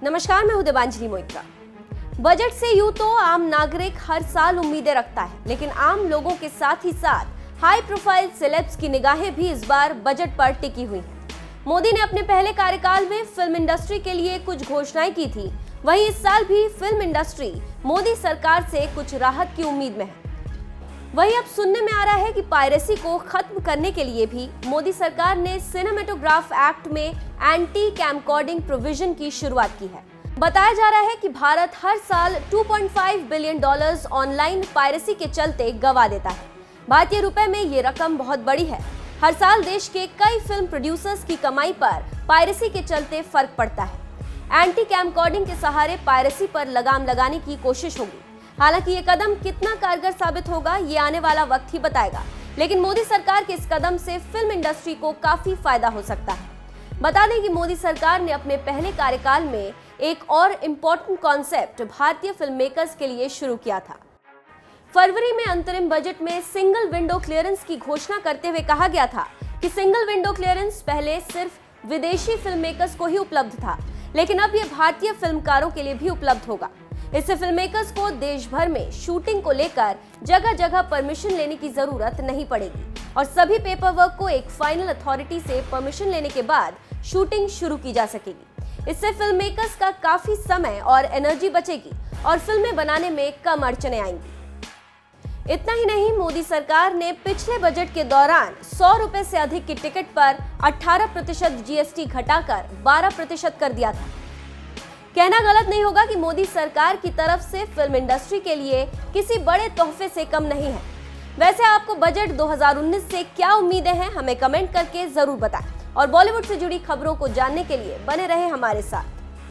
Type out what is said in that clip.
नमस्कार, मैं हूं देवांजलि मोइत्रा। बजट से यूं तो आम नागरिक हर साल उम्मीदें रखता है, लेकिन आम लोगों के साथ ही साथ हाई प्रोफाइल सेलेब्स की निगाहें भी इस बार बजट पर टिकी हुई हैं। मोदी ने अपने पहले कार्यकाल में फिल्म इंडस्ट्री के लिए कुछ घोषणाएं की थी, वहीं इस साल भी फिल्म इंडस्ट्री मोदी सरकार से कुछ राहत की उम्मीद में है। वहीं अब सुनने में आ रहा है कि पायरेसी को खत्म करने के लिए भी मोदी सरकार ने सिनेमेटोग्राफ एक्ट में एंटी कैमकॉर्डिंग प्रोविजन की शुरुआत की है। बताया जा रहा है कि भारत हर साल $2.5 बिलियन ऑनलाइन पायरेसी के चलते गवा देता है। भारतीय रुपए में ये रकम बहुत बड़ी है। हर साल देश के कई फिल्म प्रोड्यूसर्स की कमाई पर पायरेसी के चलते फर्क पड़ता है। एंटी कैमकॉर्डिंग के सहारे पायरेसी पर लगाम लगाने की कोशिश होगी। हालांकि ये कदम कितना कारगर साबित होगा, ये आने वाला वक्त ही बताएगा, लेकिन मोदी सरकार के इस कदम से फिल्म इंडस्ट्री को काफी फायदा हो सकता है। बता दें कि मोदी सरकार ने अपने पहले कार्यकाल में एक और इम्पोर्टेंट कॉन्सेप्ट भारतीय फिल्म मेकर्स के लिए शुरू किया था। फरवरी में अंतरिम बजट में सिंगल विंडो क्लियरेंस की घोषणा करते हुए कहा गया था कि सिंगल विंडो क्लियरेंस पहले सिर्फ विदेशी फिल्म मेकर्स को ही उपलब्ध था, लेकिन अब ये भारतीय फिल्मकारों के लिए भी उपलब्ध होगा। इससे फिल्म मेकर्स को देश भर में शूटिंग को लेकर जगह जगह परमिशन लेने की जरूरत नहीं पड़ेगी और सभी पेपर वर्क को एक फाइनल अथॉरिटी से परमिशन लेने के बाद शूटिंग शुरू की जा सकेगी। इससे फिल्म मेकर्स का काफी समय और एनर्जी बचेगी और फिल्में बनाने में कम अड़चने आएंगी। इतना ही नहीं, मोदी सरकार ने पिछले बजट के दौरान 100 रुपए से अधिक की टिकट पर 18% जीएसटी घटाकर 12% कर दिया था। कहना गलत नहीं होगा कि मोदी सरकार की तरफ से फिल्म इंडस्ट्री के लिए किसी बड़े तोहफे से कम नहीं है। वैसे आपको बजट 2019 से क्या उम्मीदें हैं, हमें कमेंट करके जरूर बताएं और बॉलीवुड से जुड़ी खबरों को जानने के लिए बने रहे हमारे साथ।